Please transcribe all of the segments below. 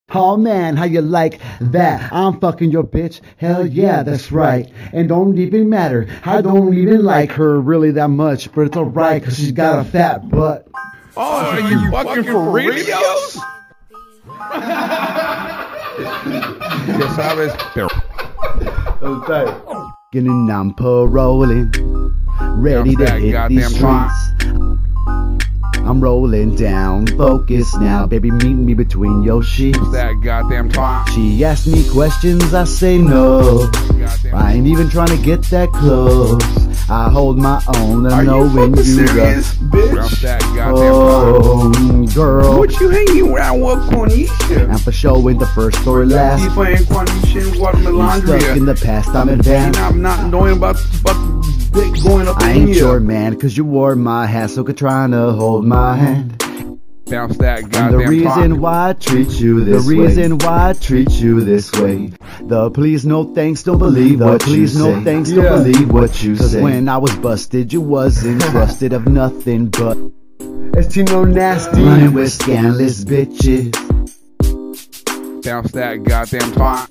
Oh man, how you like that? I'm fucking your bitch. Hell yeah, that's right. And don't even matter. I don't even like her really that much, but it's alright cause she's got a fat butt. Oh, are you fucking for radios? Ya sabes, pero And I'm paroling, ready to hit these streets. I'm rolling down, focus now, baby, meet me between your sheets. that goddamn twat. She asked me questions, I say no. I ain't even trying to get that close. I hold my own, I know when you serious, bitch? That goddamn oh, girl. What you hanging around with, Cornisha? And for showing the first or last. Keep playing Cornisha and water Stuck in the past, I'm advanced. I'm not knowing about the fucking dick going up I in ain't here. your man, cause you wore my hat, so good trying to hold my hand. Bounce that And goddamn the reason twat. why I treat you this way. The reason why I treat you this way. The please no thanks, don't believe what you say. No thanks, don't believe what you say. When I was busted, you wasn't trusted of nothing but it's Chino nasty. Running with scandalous bitches. Bounce that goddamn twat.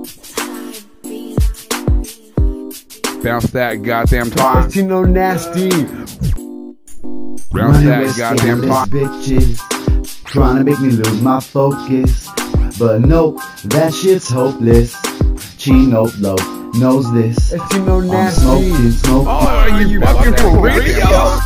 Bounce that goddamn twat. It's Chino nasty. Bounce Running that with goddamn scandalous twat. bitches. Trying to make me lose my focus. But no, that shit's hopeless. Chino Low knows this. It's Chino nasty. I'm smoking. Oh, are you fucking for radios?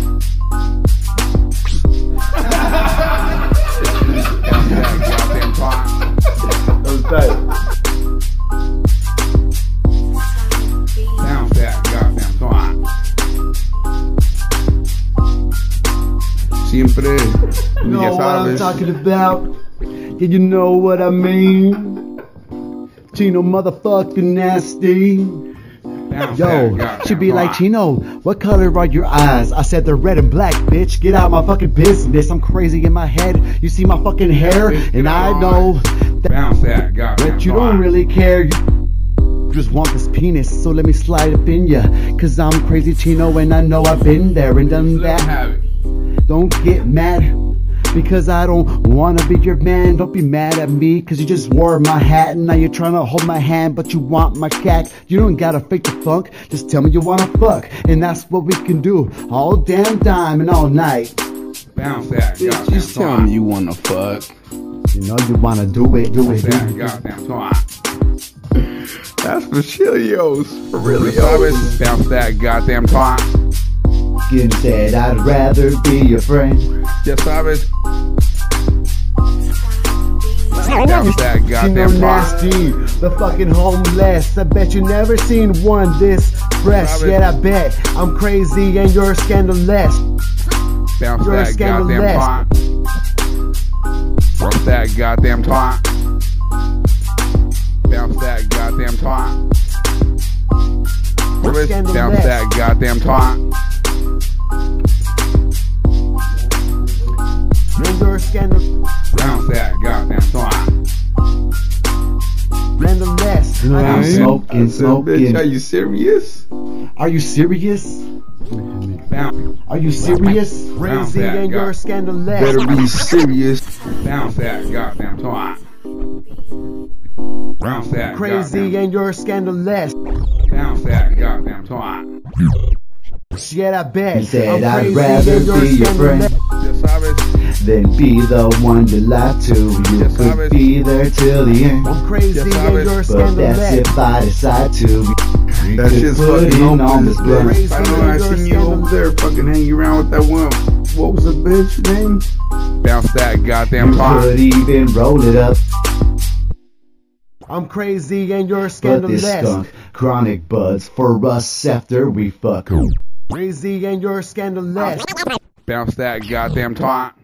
Siempre, You know ya what I'm sabes. talking about? Yeah, you know what I mean? Chino motherfucking nasty. Yo, she be like, Chino, what color are your eyes? I said they're red and black, bitch. Get out my fucking business. I'm crazy in my head. You see my fucking hair, and I know that you don't really care. You just want this penis, so let me slide up in ya. Cause I'm crazy Chino, and I know I've been there and done that. Don't get mad, because I don't wanna be your man. Don't be mad at me, cause you just wore my hat. And now you're trying to hold my hand, but you want my cat. You don't gotta fake the funk, just tell me you wanna fuck. And that's what we can do, all damn time and all night. Bounce that Bitch, just tell me you wanna fuck. You know you wanna do it, do it, do it. That's for chilios. For really, bounce that goddamn twat. Skin said I'd rather be your friend. Ya sabes. Bounce that Chino goddamn twat. nasty, the fucking homeless. I bet you never seen one this fresh. Yet I bet I'm crazy and you're scandalous. Bounce You're that goddamn twat. Bounce that goddamn twat. Bounce that goddamn twat. Bounce that goddamn twat. And you're scandalous. Bounce that goddamn twat. Scandalous. I'm smoking, Bitch, are smoking. you serious? Are you serious? Bounce. Are you serious? Crazy that and you're guy. scandalous. Better be serious. Bounce that goddamn twat. Bounce that Crazy goddamn. and you're scandalous. Bounce that goddamn twat. Yet I bet He said I'm I'd crazy rather Oh, and you're be your friend Ya scandalous. sabes. than be the one to lie to. You could be there till the end. Oh, I'm crazy and you're But scandalous. But that's if I decide to. We That could shit's put fucking in on hopeless, this bro. bed. I know I seen you over there fucking hanging around with that one. What was the bitch name? Bounce that goddamn You twat. could even roll it up. I'm crazy and you're But this scandalous. skunk chronic buds for us after we fuck. Oh. Crazy and you're scandalous. Bounce that goddamn twat.